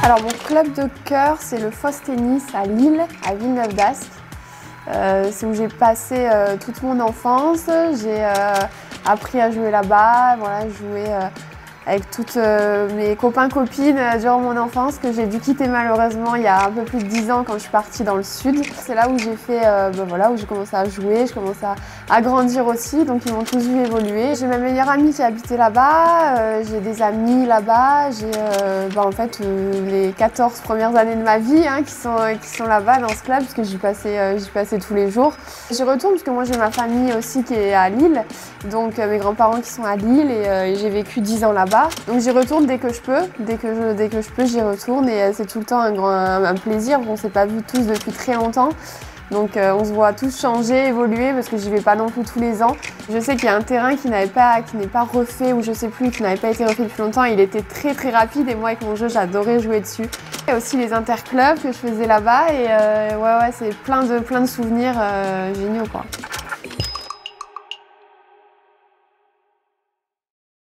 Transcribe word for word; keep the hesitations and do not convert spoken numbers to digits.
Alors mon club de cœur, c'est le Fosse Tennis à Lille, à Villeneuve-d'Ascq. Euh, c'est où j'ai passé euh, toute mon enfance. J'ai euh, appris à jouer là-bas, voilà, jouer euh, avec toutes euh, mes copains-copines euh, durant mon enfance, que j'ai dû quitter malheureusement il y a un peu plus de dix ans quand je suis partie dans le sud. C'est là où j'ai fait, euh, ben voilà, où j'ai commencé à jouer, je commence à, à grandir aussi, donc ils m'ont tous vu évoluer. J'ai ma meilleure amie qui habitait là-bas, euh, j'ai des amis là-bas, j'ai euh, ben en fait euh, les quatorze premières années de ma vie hein, qui sont, qui sont là-bas dans ce club, parce que j'y passais, euh, j'y passais tous les jours. J'y retourne parce que moi j'ai ma famille aussi qui est à Lille, donc euh, mes grands-parents qui sont à Lille et, euh, et j'ai vécu dix ans là-bas. Donc j'y retourne dès que je peux, dès que je, dès que je peux j'y retourne et c'est tout le temps un, grand, un, un plaisir. On ne s'est pas vus tous depuis très longtemps, donc euh, on se voit tous changer, évoluer parce que j'y vais pas non plus tous les ans. Je sais qu'il y a un terrain qui n'avait pas, qui n'est pas refait ou je sais plus, qui n'avait pas été refait depuis longtemps. Il était très très rapide et moi avec mon jeu j'adorais jouer dessus. Il y a aussi les interclubs que je faisais là-bas et euh, ouais ouais c'est plein de, plein de souvenirs euh, géniaux quoi.